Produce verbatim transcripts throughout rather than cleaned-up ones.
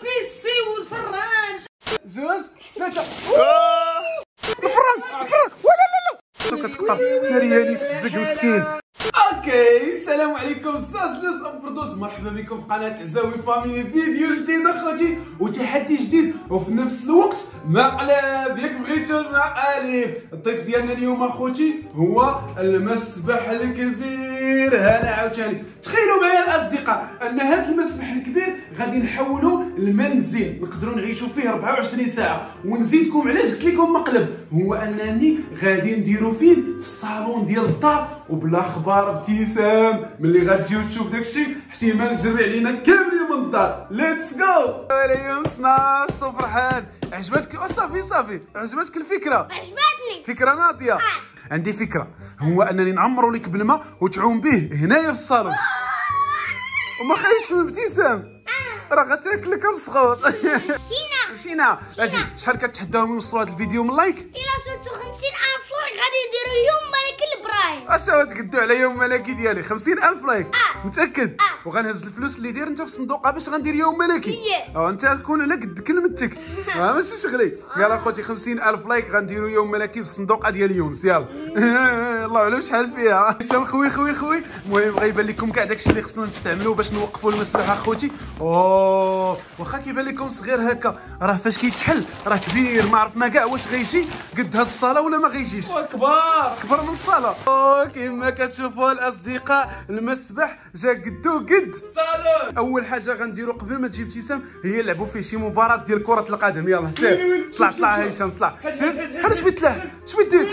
البيسي والفران. جوج ثلاثة. الفران الفران ولا لا لا شنو كتقطع ناري يانيس في الزق مسكين. اوكي السلام عليكم ساسلس ام فردوس، مرحبا بكم في قناه عزاوي فاميلي، فيديو جديد اخوتي وتحدي جديد وفي نفس الوقت مقلب. ياك بغيتو المقالب. الضيف ديالنا اليوم اخوتي هو المسبح الكبير. هنا عاوتاني تخيلوا معايا الاصدقاء ان هذا المسبح الكبير غادي نحولوا لمنزل نقدروا نعيشوا فيه أربعة وعشرين ساعه. ونزيدكم علاش قلت لكم مقلب، هو انني غادي نديرو فين في الصالون ديال الدار وبلا خبار ابتسام. ملي غتجيو تشوف داكشي احتمال تجري علينا كاملين من الدار. ليتس جو. ويلي يونسنا شتو فرحان؟ عجبتك؟ صافي صافي عجبتك الفكره؟ عجبتني فكره ناضيه. آه. عندي فكره، هو انني نعمرو لك بالماء وتعوم به هنايا في الصالون وما خايفش من ابتسام. آه. راه غتاكلك مسخوط. مشينا مشينا. اجي شحال كتحداهم يوصلوا هذا الفيديو من لايك؟ الى صوتو خمسين الف لايك غادي نديرو يوم ملك البرايم. اش غتقدو على يوم ملكي ديالي خمسين الف لايك؟ آه. متاكد؟ آه. وغنهز الفلوس اللي داير انت في الصندوق باش غندير يوم ملكي. هي اه انت كون على قد كلمتك. آه ماشي شغلي. يلا اخوتي خمسين الف لايك غنديروا يوم ملكي في الصندوق ديال يونس. يلا الله على شحال فيها. هشام خوي خوي خوي. المهم غيبان لكم كاع داكشي اللي خصنا نستعملوه باش نوقفوا المسبح اخوتي. اوه واخا كيبان لكم صغير هكا، راه فاش كيتحل راه كبير. ما عرفنا كاع واش غيجي قد هاد الصاله ولا ما غيجيش. كبار كبر من الصاله. اوه كيما كتشوفوا الاصدقاء المسبح جا قدو قد الصالون. اول حاجه غنديروا قبل ما تجي ابتسام هي نلعبوا فيه شي مباراه ديال كره القدم. يلا سير طلع طلع هشام طلع سير. حنا شبيت له شبيت دير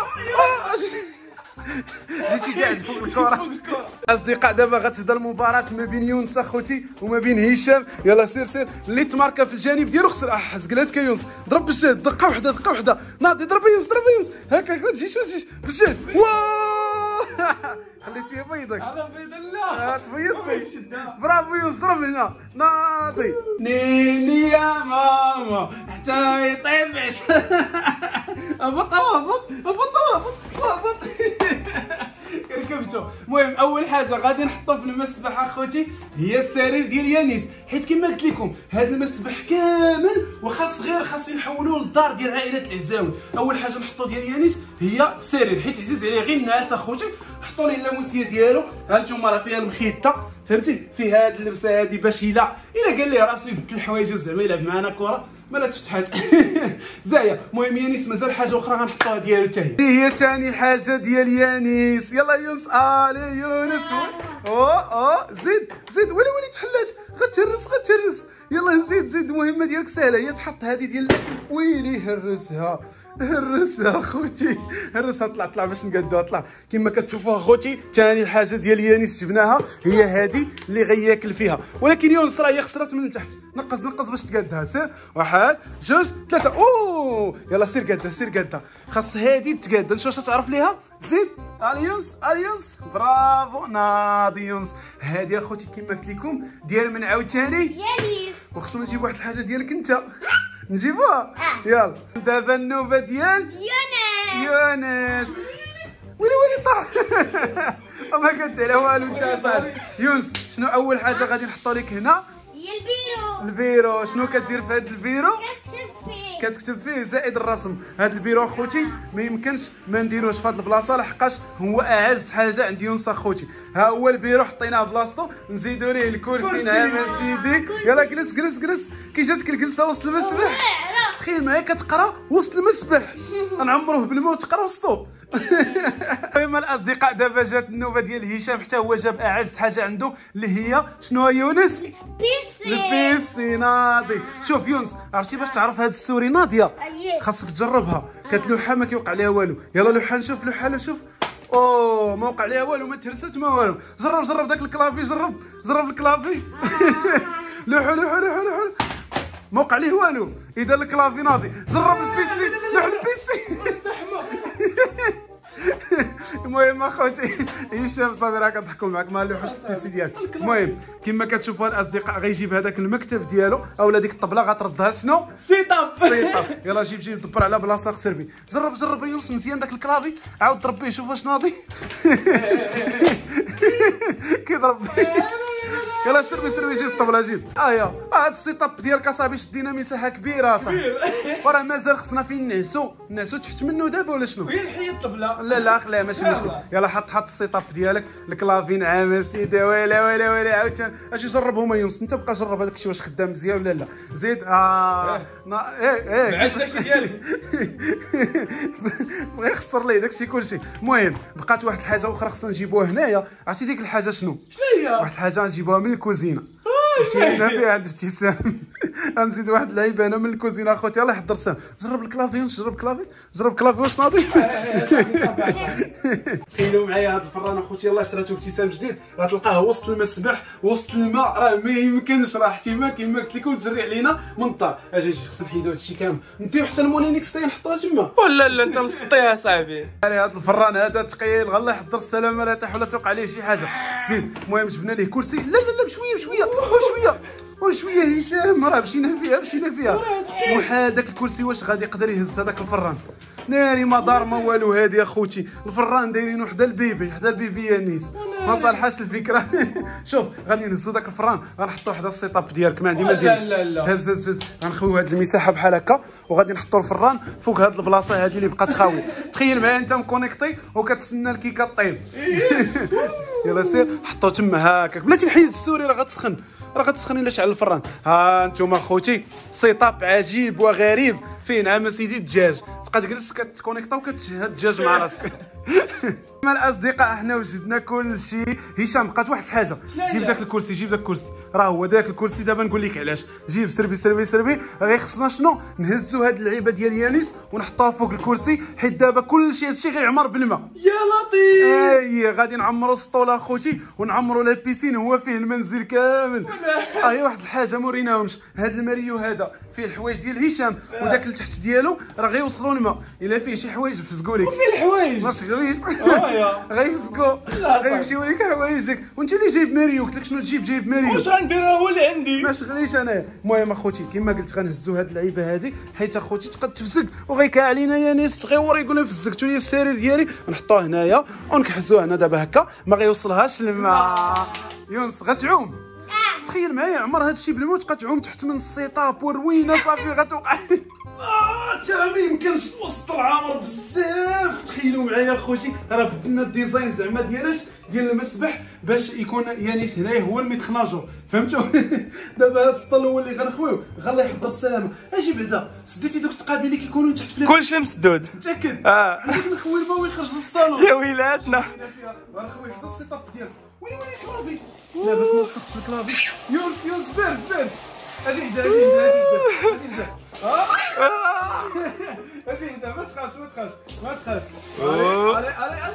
جيتي قاعد فوق الكره. اصدقاء دابا غتبدا المباراه ما بين يونس اخوتي وما بين هشام. يلا سير سير اللي تماركا في الجانب ديالو خسر. اه حزقلاتك يا يونس. ضرب بالجهد دقه وحده دقه وحده. ناضي ضرب يونس ضرب يونس هكا ما تجيش ما تجيش بالجهد. واه خليتيه بيضك. هذا بيض الله. تبيضتي. برافو يونس ضرب هنا. ناضي نيني يا ماما حتى يطيب عش. هبط هبط هبط هبط هبط. ركبتو. المهم اول حاجه غادي نحطو في المسبح اخوتي هي السرير ديال يانيس، حيت كما قلت لكم هذا المسبح كامل واخا صغير خاص نحولوه للدار ديال عائله العزاوي. اول حاجه نحطو ديال يانيس هي السرير، حيت عزيز عليه غير الناس اخوتي. حطوا لي اللاموسيه ديالو. ها انتم راه فيها المخيطه فهمتي، فيها هاد اللبسه هادي باش الا الا قال ليه راسو يبدل الحوايج زعما يلعب معنا كره مالا تفتحات. زايا. المهم يانيس مازال حاجه اخرى غنحطوها ديالو حتى هي. هي ثاني حاجه ديال يانيس. يلا يونس الي يونس. اوه اوه زيد زيد. ويلي ويلي تحلات غتهرس غتهرس. يلا نزيد زيد. المهمه ديالك سهله هي تحط هذه ديال ويلي هرسها هرسها اخوتي هرسها. طلع طلع باش نقادوها. طلع كما كتشوفوا اخوتي. ثاني حاجه ديال يانيس جبناها هي هذه اللي غياكل فيها، ولكن يونس راه هي خسرات من التحت. نقص نقص باش تقادها. سير واحد جوج ثلاثه. اوه يلا سير قادها سير قادها. خاص هذه تقاد. شو تعرف ليها؟ زيد الي يونس الي يونس. برافو ناضي يونس. هذه اخوتي كما قلت لكم ديال من عاوتاني يانيس. وخصنا نجيب واحد الحاجه ديالك انت. نجيبوها. يلا دابا النوبه ديال يونس. يونس. ويلي ويلي طاح. ما قد على والو انت اصاحبي. يونس شنو اول حاجه غادي نحطو لك هنا؟ هي البيرو. البيرو. شنو كدير في هذا البيرو؟ كتكتب فيه. كتكتب فيه زائد الرسم. هذا البيرو اخوتي ما يمكنش ما نديروش في هذه البلاصه لحقاش هو اعز حاجه عند يونس اخوتي. ها هو البيرو حطيناه بلاصتو. نزيدوا ليه الكرسي. نعم سيدي. يلا جلس جلس جلس. كي جاتك الجلسه وسط المسبح تخيل معايا كتقرا وسط المسبح. نعمروه بالماء وتقرا وسطو. المهم الاصدقاء دابا جات النوبه ديال هشام حتى هو جاب اعز حاجه عنده اللي هي شنو هي يونس؟ بيسي. البيسي. ناضي. شوف يونس عرفتي باش تعرف هاد السوري ناضيه خاصك تجربها. كتلوحها ما كيوقع عليها والو. يلا لوحها نشوف لوحها شوف. اوه ما وقع عليها والو ما تهرست ما والو. جرب جرب داك الكلافي جرب جرب الكلافي. لوحو لوحو لوحو لوحو ما وقع عليه والو. اذا الكلافي ناضي. جرب البيسي لوح البيسي. استحمى. المهم اخوتي هشام صافي راه كنضحكوا معاك ما لوحوش البيسي ديالك. المهم كما كتشوفوا الاصدقاء غيجيب هذاك المكتب ديالو اولا ديك الطبله غتردها شنو؟ سيتاب. سيتاب. يلا جيب جيب دبر على بلاصه خسر بيه. جرب جرب يوص مزيان داك الكلافي عاود ضرب به شوف واش ناضي. كيضرب به. يلا سربي سربي جيب الطبله جيب. اه يا هاد السيتاب ديالك اصاحبي شدينا مساحه كبيره اصاحبي. وراه مازال خصنا فين نعسو نعسو تحت منه دابا ولا شنو؟ وين نحيد الطبله؟ لا لا خليها ماشي مشكل. يلا حط حط السيتاب ديالك الكلافين عام سيدي. ويلا ويلا ويلا عاوتاني اش جربهم يونس. انت بقى جرب هذاك الشيء واش خدام مزيان ولا لا. زيد اه ايه ايه ما عندناش ديالي. بغا يخسر ليه داكشي كلشي. المهم بقات واحد الحاجه اخرى خصنا نجيبوها هنايا. عرفتي ديك الحاجه شنو؟ شنو هي؟ واحد الحاجه نجيبوها من الكوزينه. مشينا فيها عند ابتسام. غنزيد واحد اللعيبه انا من الكوزينه اخوتي. يلاه حضر سام جرب الكلافي. جرب كلافي جرب كلافي واش ناضي. تخيلوا معايا هذا الفران اخوتي يلاه شراتو ابتسام جديد. راه تلقاه وسط المسبح وسط الماء. راه ما يمكنش راه احتمال كيما قلت لكم تجري علينا من الدار. اجي اجي خصنا نحيدو هادشي كامل نديو حتى المونينيكس تاي نحطوها تما. ولا لا انت مسطيها صاحبي. هذا الفران هذا ثقيل الله يحضر السلامه لا يطيح ولا توقع عليه شي حاجه. زيد المهم جبنا ليه كرسي. لا لا لا بشويه بشويه وشويه وشويه هشام راه مشينا فيها مشينا فيها. وحال داك الكرسي واش غادي يقدر يهز هذاك الفران؟ ناري ما دار ما والو. هادي اخوتي الفران دايرينو حدا البيبي حدا البيبي يا نيس ما صالحاش الفكره. شوف غادي نهزو داك الفران غنحطو حدا السيتاب ديالك ما عندي ما ندير. لا لا لا هز هز هز غنخويو هاد المساحه بحال هكا وغادي نحطو الفران فوق هاد البلاصه هادي اللي بقات خاويه. تخيل معايا انت مكونيكتي وكتسنى الكيكه طيب. يلا سير حطو تما هكاك. بلاتي نحيد السوري راه غتسخن راه غتسخن الا شعل الفران. ها انتم اخوتي سيتاب عجيب وغريب فيه نعم سيدي الدجاج. تبقى تجلس كتكونيكتا وكتشهد الدجاج مع راسك. مع الاصدقاء احنا وجدنا كل شيء. هشام بقات واحد الحاجه. جيب داك الكرسي جيب داك الكرسي راه هو داك الكرسي. دابا نقول لك علاش. جيب سربي سربي سربي. غير خصنا شنو نهزو هاد اللعيبه ديال يانيس ونحطوها فوق الكرسي حيت دابا كل شيء هادشي غيعمر بالماء. يا لطيف. اي غادي نعمروا السطوله اخوتي ونعمروا لا بيسين هو فيه المنزل كامل. اه هي واحد الحاجه ما وريناهمش. هاد الماريو هذا فيه الحوايج ديال هشام وداك التحت ديالو راه غيوصلوا الماء. الا فيه شي حوايج فسقوا لك. وفين الحوايج؟ ما تشغليش. يا غيفسقوا غيمشيو لك حوايجك. وانت اللي جايب ماريو قلت لك شنو تجيب جايب ماريو. واش غندير هو اللي عندي. ما شغليش انايا. المهم اخوتي كما قلت غنهزوا هاد اللعيبه هادي حيت اخوتي تقد تفسق وغيكا علينا يا ناس صغيور يقول لي فسقتوا لي السرير ديالي. نحطوه هنايا ونكحزوه هنا دابا هكا ما غيوصلهاش الماء. يونس غتعوم. تخيل معايا عمر هاد الشيء بالماء تبقى تعوم تحت من السيطاب والروينه صافي غتوقع. اه ترى ما يمكنش وسط العامر بزاف. تخيلوا معايا اخوتي راه بدلنا الديزاين زعما ديالاش ديال المسبح باش يكون يانيس هنايا هو الميتخناجور فهمتوا. دابا هاد السطل هو اللي غنخويو غالله يحضر السلامه. اجي بعدا سديتي دوك التقابيل اللي كيكونوا تحت في كلشي مسدود. متاكد. اه عندك نخوي الماء ويخرج للصالون. يا ولادنا. غنخوي حدا السيطاب ديالك. ويلي ويلي الكلافي. لا باش ما نوصلش الكلافي. يونس يونس بارد بارد. اجي هدا اجي هدا اجي هدا اجي هدا ما تخافش ما تخافش ما تخافش. علي علي علي.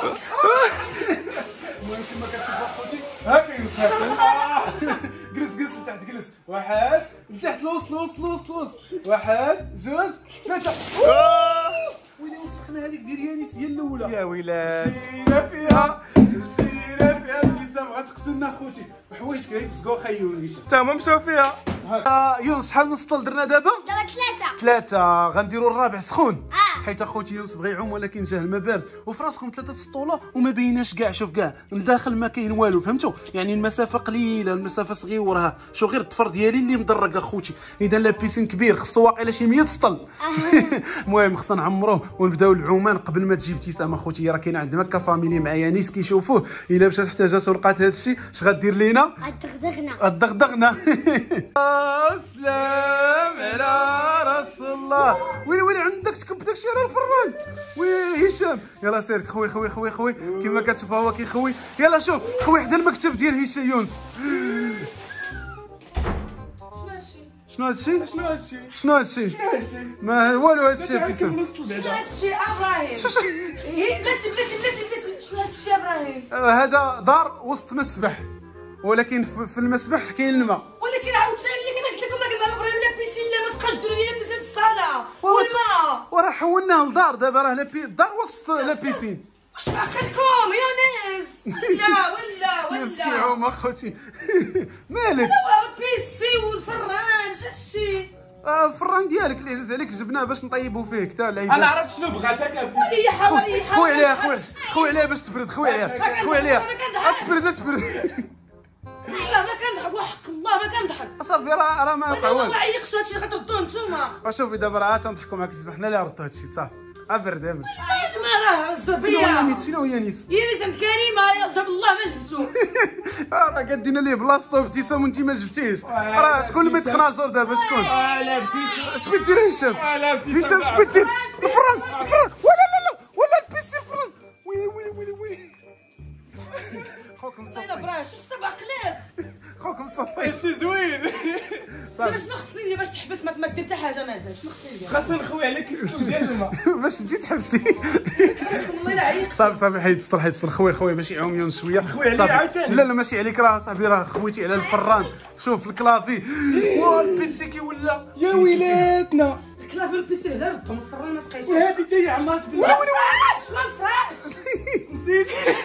المهم كما كتشوفوا اخوتي هاكا يونس هاكا. جلس جلس لتحت جلس. واحد لتحت الوسط الوسط الوسط الوسط. واحد جوج ثلاثة. ويلي وسخنا هذيك ديال يانيس هي الاولى. يا ولاد مشينا فيها مشينا فيها ابتسام غتغسلنا اخوتي وحوايجك غيفسقوا خيونيش. تا هما مشاو فيها. آه يونس شحال من سطل درنا دابا؟ دابا ثلاثة. ثلاثة. غنديروا الرابع سخون. اه حيت اخوتي يونس بغى يعوم ولكن جاه الماء بارد وفي راسكم ثلاثة سطوله وما بيناش كاع. شوف كاع لداخل ما كاين والو فهمتوا يعني المسافه قليله المسافه صغيره. شو غير الضفر ديالي اللي مدرق اخوتي. اذا لا بيسين كبير خصو واقيلا شي مية سطل. المهم خصنا نعمروه ونبداو العومان قبل ما تجي ابتسام اخوتي. راه كاين عندنا مكا فاميلي مع يانيس كيشوفوه. الا مشات احتاجات ولقات هذا الشيء اش غدير لينا؟ غدغدغنا الدغدغنا. السلام على رسول الله. ويلي ويلي عندك تكب داكشي على الفران. وي هشام يلا سير خوي خوي خوي خوي كما كتشوف هو كيخوي. يلا شوف خوي حدا المكتب ديال هشام يونس. شنو هادشي؟ شنو هادشي؟ شنو هادشي؟ شنو هادشي؟ ما والو هادشي ابتسام. شنو شنو هادشي ابراهيم؟ هي بلاتي بلاتي بلاتي بلاتي شنو هادشي ابراهيم؟ هذا دار وسط مسبح ولكن في المسبح كاين الماء. ولكن عاوتاني اللي كنا قلت لكم داك النهار ابراهيم لا بيسين لا ما تبقاش ديروا لينا بزاف الصاله والماء. وراه حولناه لدار دابا راه لا بي الدار وسط لا بيسين. واش باقي لكم يا ناس؟ ولا ولا يونس ولا كيعوم اخوتي. مالك؟ بيسي والفران شتي آه الفران ديالك اللي عزيز عليك جبناه باش نطيبوا فيه كتا العيبات. انا عرفت شنو بغاتك ابتسام. هي حاول هي حاول خوي عليها خوي خوي عليها باش تبرد. خوي عليها خوي عليها. تبرد تبرد. لا ما كنضحك وحق الله ما كنضحك. صافي راه راه ما وانا وقع والو. واعي خصو هادشي غتردوه نتوما. شوفي دابا راه تنضحكوا معاك حنا اللي ردوا هادشي صافي. ابرد ابرد. ما راه فين هو الصبيه. يانيس فين هو يانيس؟ يانيس عند كريمه يا جاب الله ما جبتو. راه قدينا ليه بلاصتو ابتسام وانت ما جبتيش. راه شكون اللي بيتخناجر دابا شكون؟ اه لا ابتسام. اش بدير هشام؟ اه لا ابتسام. هشام اش بدير؟ الفران الفران ولا لا لا ولا البيسي فران. ويلي ويلي ويلي ويلي. خوكم انا صافي براش واش سبع قليل. خوكم صافي. شي زوين. دابا شنو خصني ندير باش تحبس ما ما دير حتى حاجه مازال شنو خصني ندير؟ خاصنا نخوي على كيسلو ديال الماء. باش تجي تحبسي. والله الا عييت. صافي صافي حيد السطر حيد السطر خويا خويا باش يعوم شويه. خويا عليا صافي. عاوتاني. لا لا ماشي عليك راه صاحبي راه خويتي على الفران. شوف الكلافي. واه البيسي كي ولا. يا ويلاتنا. الكلافي والبيسي هدا ردهم الفران ما تقيسوش. وهذه حتى هي عمرات ما بالله. الفراش ما الفراش. نسيت.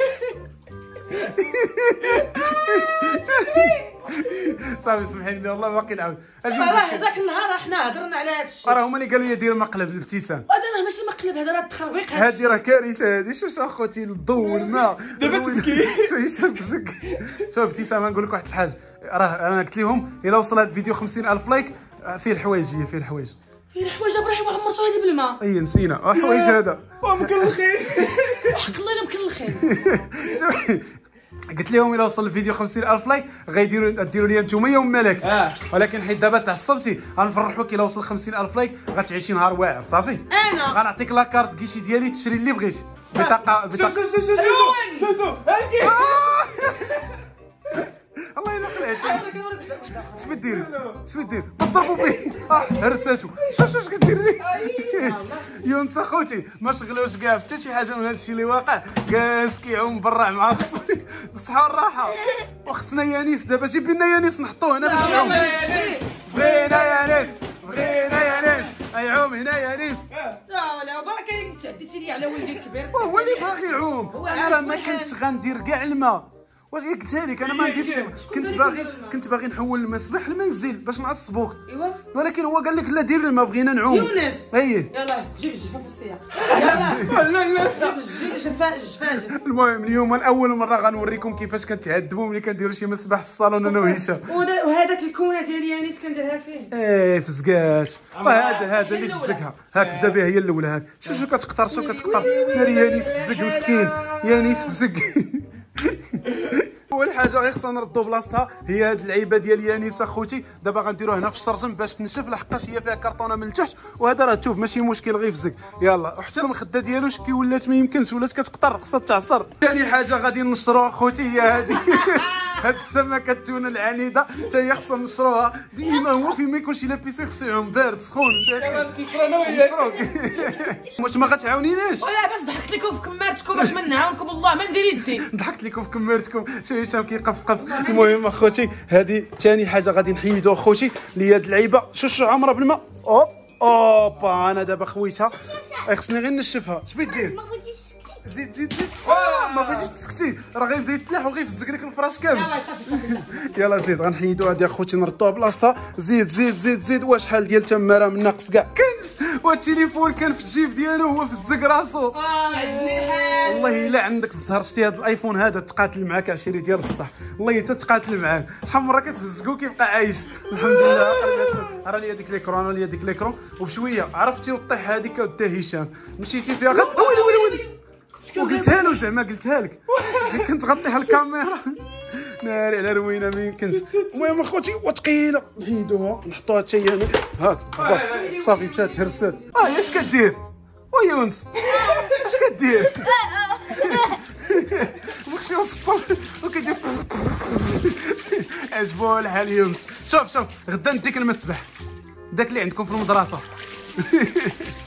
صافي سمحي لي والله باقي نعاود اجي راه هذاك النهار حنا هضرنا على هذا الشيء. راه هما اللي قالوا لي دير مقلب الابتسام. هذا راه ماشي مقلب هذا راه التخربيق هذا هادي راه كارثه هادي شوف اخوتي الضوء والماء دابا تبكي. شوف هشام بزك. شوف ابتسام نقول لك واحد الحاجه راه انا قلت لهم الا وصل هذا الفيديو خمسين ألف لايك فيه الحوايج هي فيه الحوايج. فين الحوايج ابراهيم وعمرتو هذه بالماء. اي نسينا الحوايج هذا ومكلخين. وحق الله الا مكلخين. شوف قلت لهم الا وصل الفيديو خمسين ألف لايك غيديروا ديروا لي نتوما يوم ملك. اه ولكن حيت دابا تعصبتي غنفرحوك الا وصل خمسين ألف لايك غتعيشي نهار واعر صافي. انا غنعطيك لاكارت كيشي ديالي تشري اللي بغيتي. بطاقه شوف بطاقه شوف شوف شوف شوف شوف شوف هاكي. الله الا خلعتي. انا كنوريك واحده اخرى. اش بدير اش بدير تضربوا فيه اه هرساتو شوف شوف اش كدير لي. يونس اخوتي ما شغلوش كاع حتى شي حاجه من هذا الشيء اللي واقع جالس كيعوم برا مع راسو بالصحه والراحه. وخصنا يانيس دابا جيب لنا يانيس نحطوه هنا باش يعوم. بغينا يانيس بغينا يانيس يعوم هنا يانيس. لا ولا برك عليك تعديتي لي على ولدي الكبير. هو اللي باغي يعوم. هو انا عارف راه ما كل حاجة. كنتش غندير كاع الماء واش قلتها لك انا ما نديرش. كنت باغي كنت باغي نحول المسبح لمنزل باش نعصبوك ايوا ولكن هو قال لك لا دير الماء بغينا نعوم. يونس ايه يلا جيب الجفا في السياق. يلا لا لا جيب الجفا الجفا. المهم اليوم الاول مره غنوريكم كيفاش كنتعذبوا ملي كنديروا شي مسبح في الصالون انا وهشام. وهذاك الكونه ديال يانيس كنديرها فيه. ايه فزكات وهذا هذا اللي فزكها هاك بدا بها هي الاولى هاك شوف شو كتقطر شو كتقطر ناري يانيس فزك مسكين يانيس فزك. اول حاجه غير خصنا نردو بلاصتها هي هاد اللعيبه ديال يانيس اخوتي. دابا غنديروها هنا في الشرجم باش تنشف لحقاش هي فيها كرتونه من التحت وهذا راه تشوف ماشي مشكل غير فزك. يلا وحتى المخده ديالو شكي ولات ما يمكنش ولات كتقطر خصها تعصر. ثاني حاجه غادي نشروها اخوتي هي هذه. هاد السمكه التونه العنيده حتى هي خصنا نشروها ديما. هو فين ما يكونش لابيسي خصو يعوم بارد سخون. يلا نشرو انا وياك. نشروك. واش ما غتعاونيناش؟ ولا باش ضحكت لكم في كمارتكم باش ما نعاونكم والله ما ندير يدي. ضحكت لكم في كمارتكم شوف هشام كيقفقف. المهم اخوتي هذه ثاني حاجه غادي نحيدو اخوتي اللي هي هاد اللعيبه شوف شو عامره بالماء. اوب اوبا انا دابا خويتها خصني غير نشفها. اش بغيت دير؟ ما بغيتيش تسكتي. زيد زيد زيد اه ما بغيتيش تسكتي راه غيبدا يتلاح وغيفزك لك الفراش كامل. يلا صافي صافي. يلا زيد غنحيدو هادي اخوتي نردوها بلاصتها. زيد زيد زيد زيد واش شحال ديال تماره من ناقص كاع كاينش. والتليفون كان في الجيب ديالو هو في الزق راسو. اه عجبني الحال. والله الا عندك الزهر شتي هذا الايفون هذا تقاتل معاك عشيري ديال بصح والله حتى تقاتل معاك. شحال من مره كتفزكو كيبقى عايش. الحمد لله راه لي هذيك ليكرون راه لي هذيك ليكرون وبشويه عرفتي وطيح هذيك ودا هشام مشيتي فيها غير ويلي ويلي ويلي وقلتها له زعما قلتها لك كنت غطيها الكاميرا ناري على روينه ما يمكنش. المهم اخوتي وثقيله نحيدوها نحطوها حتى هي هنا هاك خلاص صافي مشات هرسات. اه اش كدير ويونس اش كدير؟ ماكشي وسطو وكيدير عجبو الحال يونس. شوف شوف غدا نديك المسبح داك اللي عندكم في المدرسه.